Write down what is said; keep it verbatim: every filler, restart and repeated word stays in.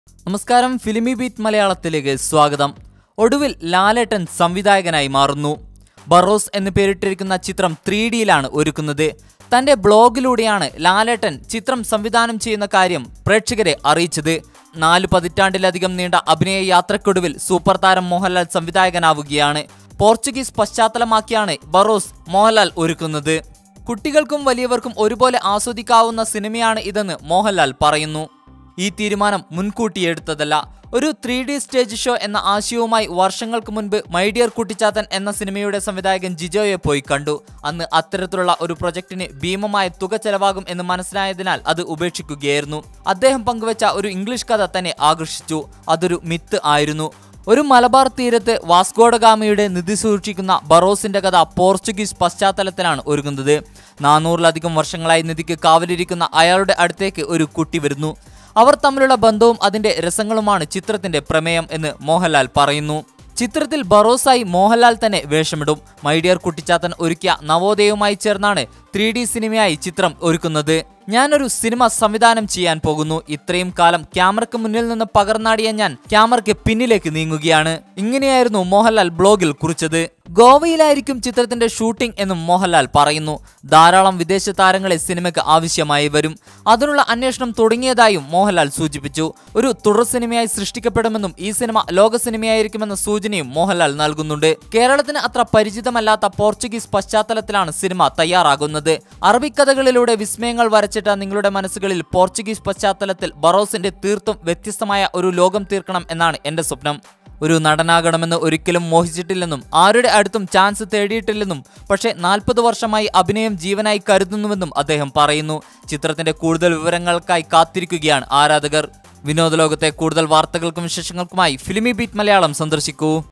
നമസ്കാരം, ഫിലിമി ബീറ്റ് മലയാളത്തിലേക്ക് സ്വാഗതം. ഒടുവിൽ ലാലേട്ടൻ സംവിധായകനായി മാറുന്നു. ബറോസ് എന്ന് പേരിട്ടിരിക്കുന്ന ചിത്രം ത്രീ ഡിയിലാണ് ഒരുക്കുന്നത്. തന്റെ ബ്ലോഗിലൂടെയാണ് ലാലേട്ടൻ ചിത്രം സംവിധാനം ചെയ്യുന്ന കാര്യം പ്രേക്ഷകരെ അറിയിച്ചത്. നാലു പതിറ്റാണ്ടിലധികം നീണ്ട അഭിനയ യാത്രക്കൊടുവിൽ സൂപ്പർ താരം മോഹൻലാൽ സംവിധായകനാവുകയാണ്. പോർച്ചുഗീസ് പശ്ചാത്തലമാക്കിയാണ് ബറോസ് മോഹൻലാൽ ഒരുക്കുന്നത്. കുട്ടികൾക്കും വലിയവർക്കും ഒരുപോലെ ആസ്വദിക്കാവുന്ന സിനിമയാണ് ഇതെന്ന് മോഹൻലാൽ പറയുന്നു. ഈ തീരുമാനം മുൻകൂട്ടി എടുത്തതല്ല. ഒരു ത്രീ ഡി സ്റ്റേജ് ഷോ എന്ന ആശയവുമായി വർഷങ്ങൾക്ക് മുൻപ് മൈ ഡിയർ കുട്ടിച്ചാത്തൻ എന്ന സിനിമയുടെ സംവിധായകൻ ജിജോയെ പോയി കണ്ടു. അന്ന് അത്തരത്തിലുള്ള ഒരു പ്രൊജക്ടിന് ഭീമമായ തുക ചെലവാകും എന്ന് മനസ്സിലായതിനാൽ അത് ഉപേക്ഷിക്കുകയായിരുന്നു. അദ്ദേഹം പങ്കുവച്ച ഒരു ഇംഗ്ലീഷ് കഥ തന്നെ ആകർഷിച്ചു. അതൊരു മിത്ത് ആയിരുന്നു. ഒരു മലബാർ തീരത്ത് വാസ്കോഡഗാമയുടെ നിധി സൂക്ഷിക്കുന്ന ബറോസിന്റെ കഥ പോർച്ചുഗീസ് പശ്ചാത്തലത്തിലാണ് ഒരുങ്ങുന്നത്. നാനൂറിലധികം വർഷങ്ങളായി നിധിക്ക് കാവലിരിക്കുന്ന അയാളുടെ അടുത്തേക്ക് ഒരു കുട്ടി വരുന്നു. അവർ തമ്മിലുള്ള ബന്ധവും അതിന്റെ രസങ്ങളുമാണ് ചിത്രത്തിന്റെ പ്രമേയം എന്ന് മോഹൻലാൽ പറയുന്നു. ചിത്രത്തിൽ ബറോസായി മോഹൻലാൽ തന്നെ വേഷമിടും. മൈ ഡിയർ കുട്ടിച്ചാത്തൻ ഒരുക്കിയ നവോദയവുമായി ചേർന്നാണ് ത്രീ ഡി സിനിമയായി ചിത്രം ഒരുക്കുന്നത്. ഞാനൊരു സിനിമ സംവിധാനം ചെയ്യാൻ പോകുന്നു. ഇത്രയും കാലം ക്യാമറയ്ക്ക് മുന്നിൽ നിന്ന് പകർന്നാടിയ ഞാൻ ക്യാമറയ്ക്ക് പിന്നിലേക്ക് നീങ്ങുകയാണ്. ഇങ്ങനെയായിരുന്നു മോഹൻലാൽ ബ്ലോഗിൽ കുറിച്ചത്. ഗോവയിലായിരിക്കും ചിത്രത്തിന്റെ ഷൂട്ടിംഗ് എന്നും മോഹൻലാൽ പറയുന്നു. ധാരാളം വിദേശ താരങ്ങളെ സിനിമയ്ക്ക് ആവശ്യമായി വരും. അതിനുള്ള അന്വേഷണം തുടങ്ങിയതായും മോഹൻലാൽ സൂചിപ്പിച്ചു. ഒരു തുടർ സിനിമയായി സൃഷ്ടിക്കപ്പെടുമെന്നും ഈ സിനിമ ലോക സിനിമയായിരിക്കുമെന്ന സൂചനയും മോഹൻലാൽ നൽകുന്നുണ്ട്. കേരളത്തിന് അത്ര പരിചിതമല്ലാത്ത പോർച്ചുഗീസ് പശ്ചാത്തലത്തിലാണ് സിനിമ തയ്യാറാകുന്നത്. അറബിക്കഥകളിലൂടെ വിസ്മയങ്ങൾ വരച്ചിട്ട നിങ്ങളുടെ മനസ്സുകളിൽ പോർച്ചുഗീസ് പശ്ചാത്തലത്തിൽ ബറോസിന്റെ തീർത്തും വ്യത്യസ്തമായ ഒരു ലോകം തീർക്കണം എന്നാണ് എന്റെ സ്വപ്നം. ഒരു നടനാകണമെന്ന് ഒരിക്കലും മോഹിച്ചിട്ടില്ലെന്നും ആരുടെ അടുത്തും ചാൻസ് തേടിയിട്ടില്ലെന്നും പക്ഷേ നാൽപ്പത് വർഷമായി അഭിനയം ജീവനായി കരുതുന്നുവെന്നും അദ്ദേഹം പറയുന്നു. ചിത്രത്തിന്റെ കൂടുതൽ വിവരങ്ങൾക്കായി കാത്തിരിക്കുകയാണ് ആരാധകർ. വിനോദ ലോകത്തെ കൂടുതൽ വാർത്തകൾക്കും വിശേഷങ്ങൾക്കുമായി ഫിലിമി ബീറ്റ് മലയാളം സന്ദർശിക്കൂ.